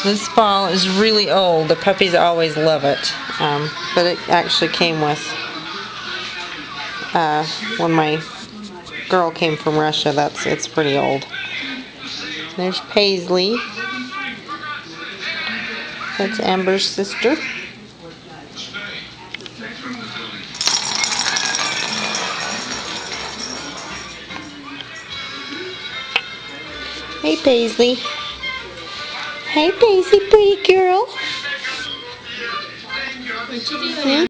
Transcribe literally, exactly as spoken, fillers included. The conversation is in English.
This ball is really old. The puppies always love it. Um, but it actually came with, uh, when my girl came from Russia. That's It's pretty old. There's Paisley. That's Amber's sister. Hey, Paisley. Hey, Paisley, pretty girl. What you doing?